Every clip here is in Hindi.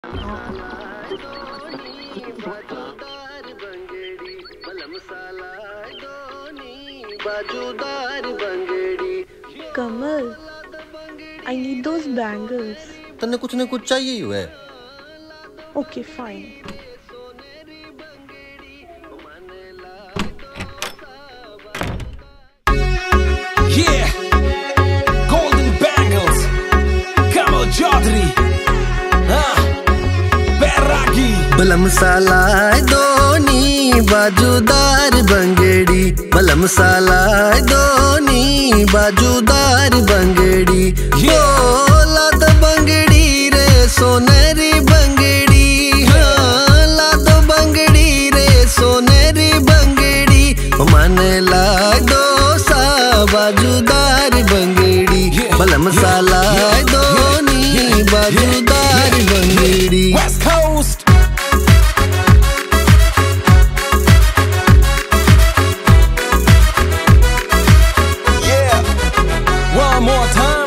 Kamal, I need those bangles. तन्ने कुछ न कुछ चाहिए ही है. Okay, fine. Yeah, golden bangles, Kamal Chaudhary, Bairagi. बलम साला दोनी बाजूदार बंगेड़ी, बलम साला दोनी बाजूदार बंगेड़ी. लाद बंगड़ी रे सोनेरी बंगड़ी, लाद बंगड़ी रे सोनेरी बंगड़ी. माने ला दो सा बाजूदार बंगेड़ी, बलम साला दोनी बाजूदार बंगेड़ी. West Coast. One more time.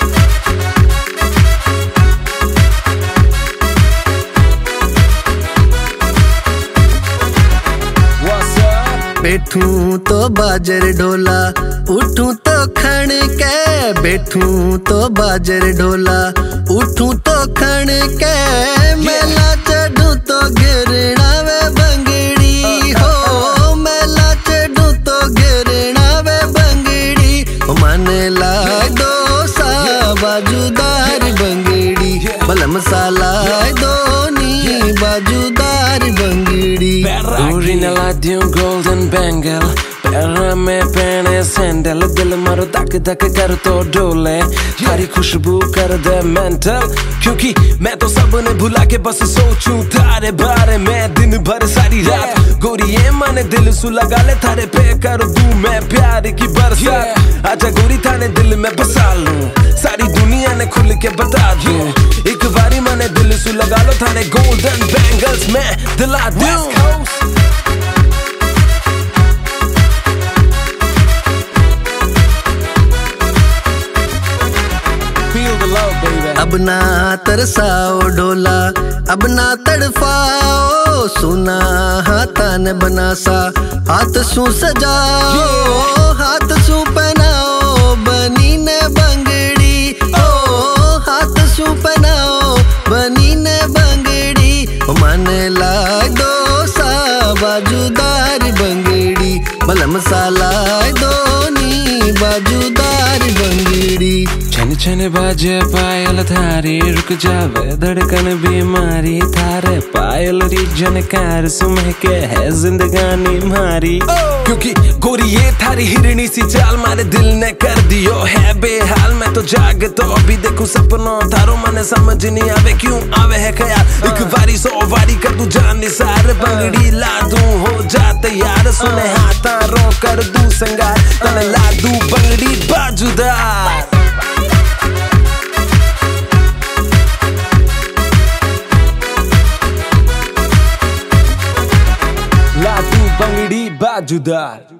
What's up? बैठूं तो बाजर डोला, उठूं तो खण के. बैठूं तो बाजर डोला, उठूं तो खण के. मेला चढ़ूं तो गिरना वे बंगड़ी हो, मेला चढ़ूं तो गिरना वे बंगड़ी. माने ला दो सा बाजूदार बंगड़ी, बलम साला दोनी बाजूदार बंगड़ी. पूरी नला दूं golden bangle, पैर में पहने सैंडल. दिल मारो धक धक कर तो डोले, सारी खुशबू कर दे मेंटल. क्योंकि मैं तो सबने भुला के बस सोचूं तारे बारे में दिन भर सारी रात. गोरिये माने दिल सु लगा ले, थारे पे कर दूं मैं प्यार की बरसात. आजा गोरी थाने दिल में बसा लूं, सारी दुनिया ने खुल के बता दूं. एक बारी माने दिल सु लगा लो, थाने golden bangles में दिला दूं. अब ना तरसाओ डोला, अब ना तड़फाओ. सुना हाथा ने बनासा, हाथ सू सजाओ. हाथ सू पहनाओ बनी ने बंगड़ी, ओ हाथ सू पहनाओ बनी ने बंगड़ी. माने ला दो सा बाजूदार बंगड़ी, बलम साला दोनी बाजूदार बंगड़ी. छन छन बाजे पायल थारी, रुक जावे धड़कन बीमारी. थारे पायल री झनकार सुमह के है जिंदगानी मारी. क्योंकि गोरी ये थारी हिरणी सी चाल, मारे दिल ने कर दियो है बेहाल. मैं तो जाग तो अभी देखूं सपनों थारो, मने समझ नहीं आवे क्यों आवे है ख्याल. एक बारी सौ बारी कर दूं जान निसार, बंगड़ी ला दूं हो जा तैयार. सुने हाथा रो कर दूं संगार, तने ला दूं बंगड़ी बाजूदार. La tu bangdi bajuda.